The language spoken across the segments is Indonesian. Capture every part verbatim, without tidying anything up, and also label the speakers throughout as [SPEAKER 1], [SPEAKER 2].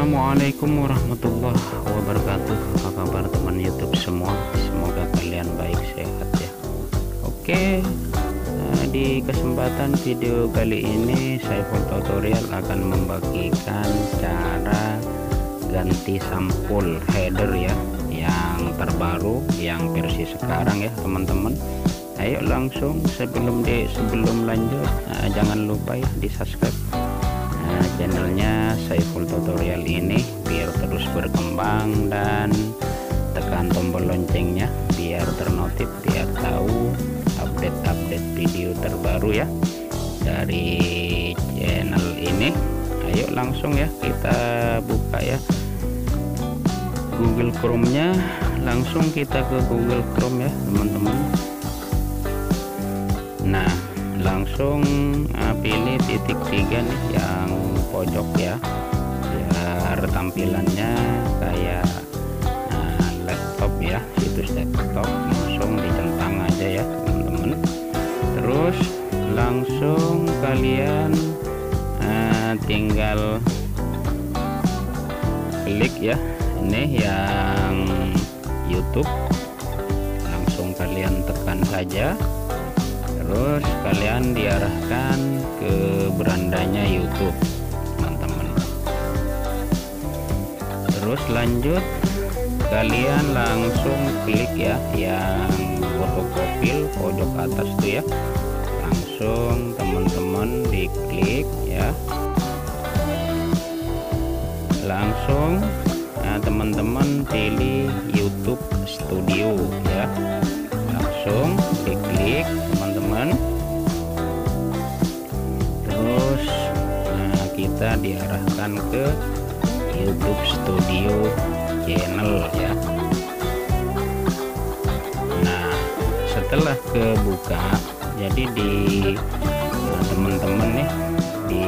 [SPEAKER 1] Assalamualaikum warahmatullahi wabarakatuh. Apa kabar teman YouTube semua? Semoga kalian baik sehat ya. Oke, nah, di kesempatan video kali ini saya full tutorial akan membagikan cara ganti sampul header ya, yang terbaru, yang versi sekarang ya teman-teman. Ayo langsung sebelum di sebelum lanjut, nah, jangan lupa ya di subscribe Nah, channelnya Saiful Tutorial ini biar terus berkembang, dan tekan tombol loncengnya biar ternotif, biar tahu update-update video terbaru ya dari channel ini. Ayo langsung ya kita buka ya Google Chrome-nya, langsung kita ke Google Chrome ya teman-teman. Nah, langsung uh, pilih titik tiga nih yang pojok ya, biar tampilannya kayak uh, laptop ya, situs laptop. Langsung dicentang aja ya teman-teman. Terus langsung kalian uh, tinggal klik ya, ini yang YouTube, langsung kalian tekan saja. Terus kalian diarahkan ke berandanya YouTube teman-teman. Terus lanjut kalian langsung klik ya yang foto profil pojok atas tuh ya, langsung teman-teman diklik ya. Langsung nah teman-teman pilih YouTube Studio ya, langsung diklik teman-teman. Terus nah kita diarahkan ke YouTube Studio channel ya. Nah setelah kebuka, jadi di nah, teman-teman nih di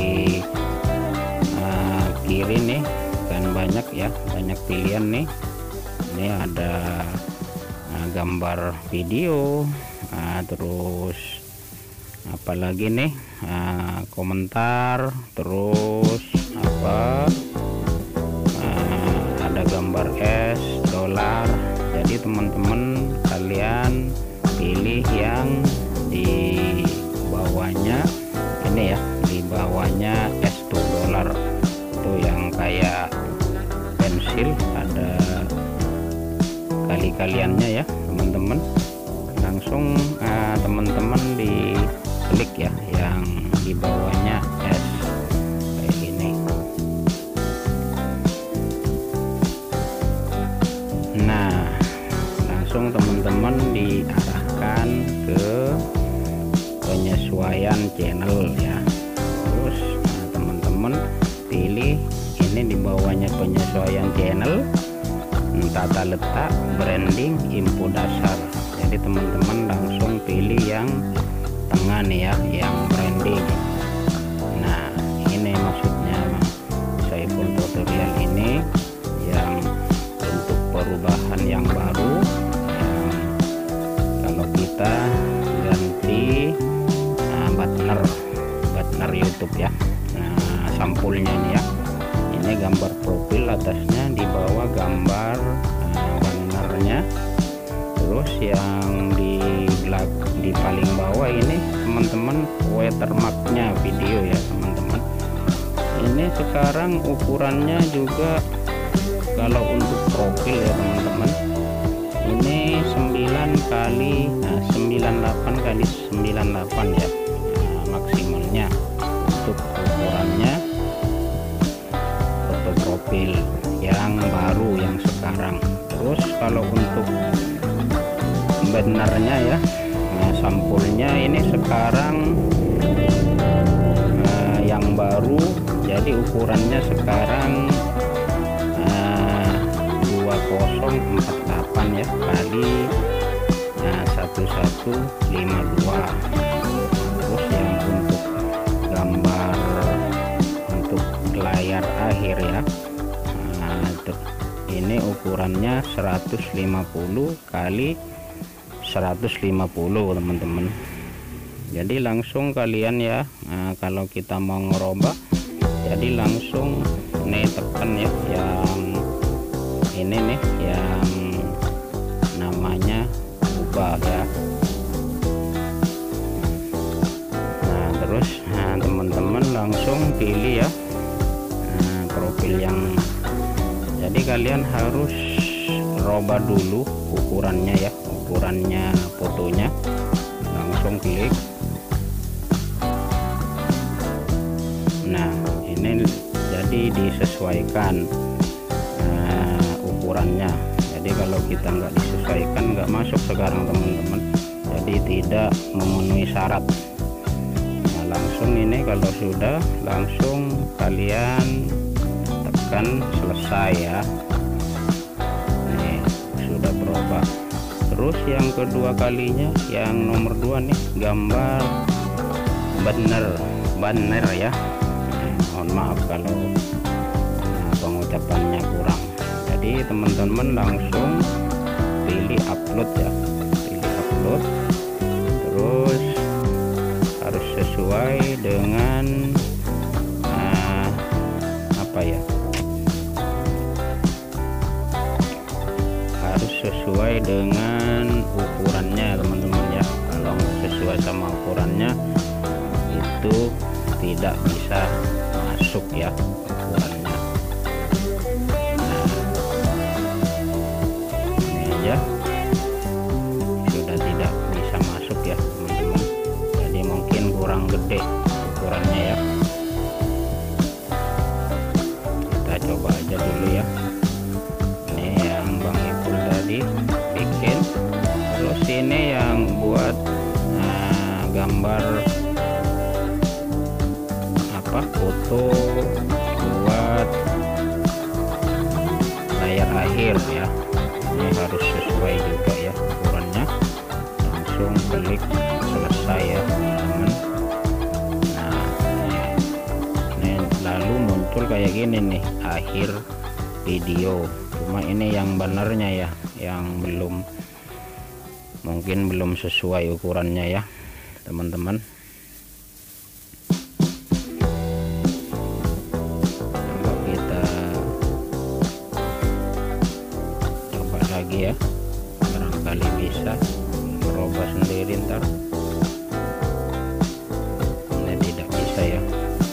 [SPEAKER 1] uh, kiri nih kan banyak ya, banyak pilihan nih. Ini ada uh, gambar video, Nah, terus apalagi nih nah, komentar, terus apa nah, ada gambar es, dolar. Jadi teman-teman kalian pilih yang di bawahnya ini ya, di bawahnya es tuh dolar tuh yang kayak pensil, ada kali-kaliannya ya teman-teman. Langsung uh, teman-teman diklik ya yang di bawahnya S kayak gini. Nah langsung teman-teman diarahkan ke penyesuaian channel ya. Terus nah, teman-teman pilih ini di bawahnya penyesuaian channel, tata letak, branding, info dasar. Jadi teman-teman langsung pilih yang tengah nih ya, yang branding. Nah ini maksudnya saya full tutorial ini yang untuk perubahan yang baru, yang kalau kita ganti nah, partner partner YouTube ya. Nah sampulnya ini ya, ini gambar profil atasnya, di bawah gambar nah, bannernya. Terus yang di belakang, di paling bawah ini teman-teman watermarknya video ya teman-teman. Ini sekarang ukurannya juga kalau untuk profil ya teman-teman, ini sembilan kali nah sembilan puluh delapan kali sembilan puluh delapan ya, nah, maksimalnya untuk ukurannya foto profil yang baru yang sekarang. Terus kalau untuk benarnya ya, nah sampulnya ini sekarang uh, yang baru, jadi ukurannya sekarang uh, dua nol empat delapan ya kali nah, seribu seratus lima puluh dua. Terus yang untuk gambar untuk layar akhir ya, nah, ini ukurannya seratus lima puluh kali seratus lima puluh teman-teman. Jadi langsung kalian ya, nah, kalau kita mau ngerubah jadi langsung nih tekan ya yang ini nih yang namanya ubah ya. Nah terus nah, teman-teman langsung pilih ya nah, profil yang jadi kalian harus robah dulu ukurannya ya, ukurannya fotonya, langsung klik. Nah ini jadi disesuaikan nah, ukurannya. Jadi kalau kita nggak disesuaikan nggak masuk sekarang teman-teman, jadi tidak memenuhi syarat. Nah langsung ini kalau sudah langsung kalian tekan selesai ya. Nih sudah berubah. Terus yang kedua kalinya yang nomor dua nih gambar banner banner ya. Nah, mohon maaf kalau nah, pengucapannya kurang. Jadi teman-teman langsung pilih upload ya, pilih upload. Terus harus sesuai dengan uh, apa ya, harus sesuai dengan ukurannya teman-teman ya. Kalau nggak sesuai sama ukurannya itu tidak bisa masuk ya ukurannya. Nah ini aja sudah tidak bisa masuk ya teman-teman, jadi mungkin kurang gede ukurannya ya. Kita coba aja dulu ya. Ini yang Bang Ipul tadi bikin. Terus ini yang buat nah, gambar apa foto buat layar akhir ya. Ini harus sesuai juga ya ukurannya. Langsung klik selesai ya teman-teman. Nah ini lalu muncul kayak gini nih akhir video. Cuma ini yang benernya ya, yang belum mungkin belum sesuai ukurannya ya teman-teman. Coba kita coba lagi ya, barangkali bisa merubah sendiri ntar. Ini tidak bisa ya.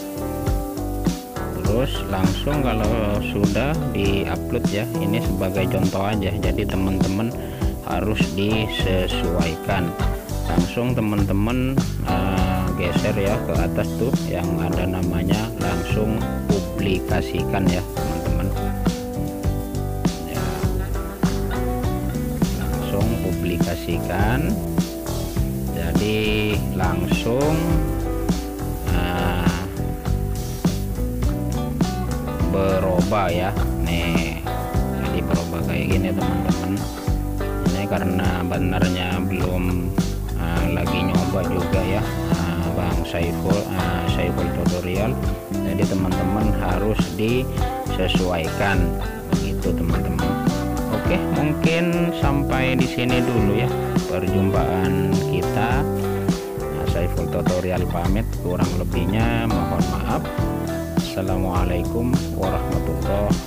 [SPEAKER 1] Terus langsung kalau sudah di-upload ya, ini sebagai contoh aja, jadi teman-teman harus disesuaikan. Langsung teman-teman uh, geser ya ke atas tuh yang ada namanya langsung publikasikan ya teman-teman ya, langsung publikasikan. Jadi langsung uh, berubah ya. Nih jadi berubah kayak gini teman-teman. Ini karena benernya belum uh, lagi nyoba juga ya uh, Bang Saiful uh, Saiful tutorial. Jadi teman-teman harus disesuaikan begitu teman-teman. Oke, mungkin sampai di sini dulu ya perjumpaan kita. Nah, Saiful tutorial pamit, kurang lebihnya mohon maaf. Assalamualaikum warahmatullahi